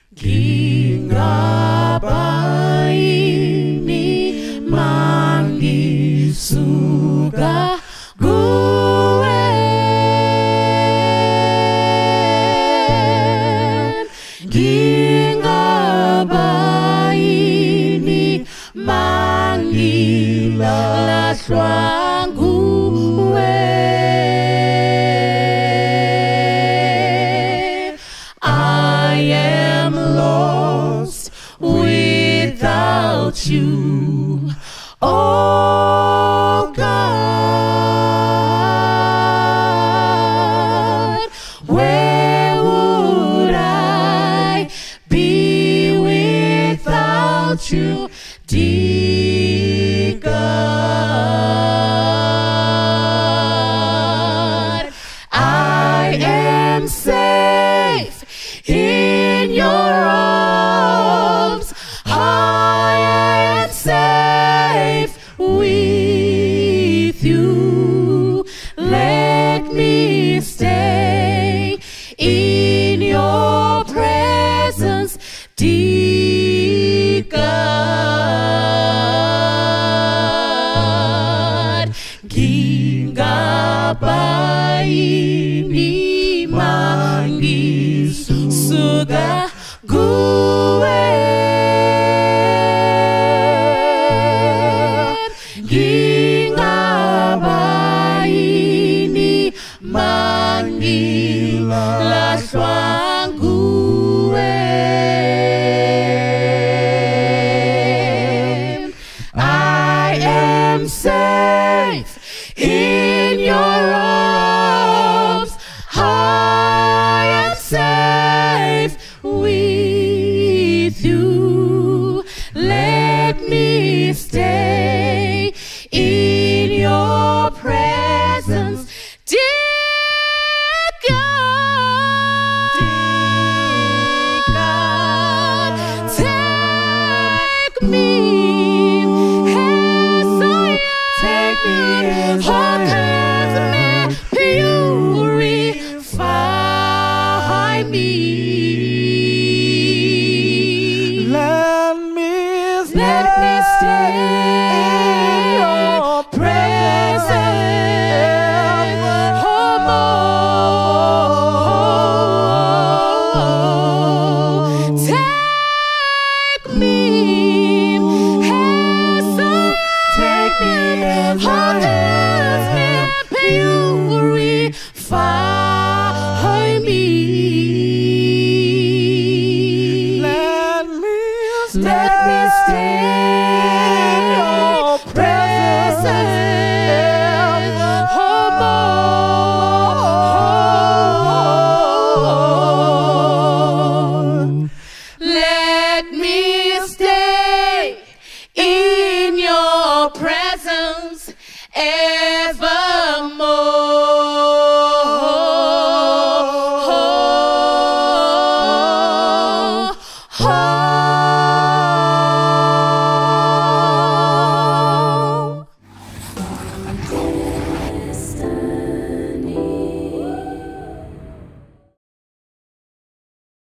Gingabaini mangisuka kuwe Gingabaini mangilahlwa nguwe I am lost without you, oh God. Where would I be without you, dear God? I am safe in your arms. I am safe with you. Let me stay in your presence, dear God. Gingabaini mangisuka kuwe Gingabaini mangilahlwa nguwe I am safe in your arms. I am safe with you. Let me stay in your presence, dear God. Dear God, take me as I am. Take me as I am. Purify me. Let me stay in your presence. Take me as I am. Take me as I am. Purify me. Let me stay in your presence. Let me stay in your presence.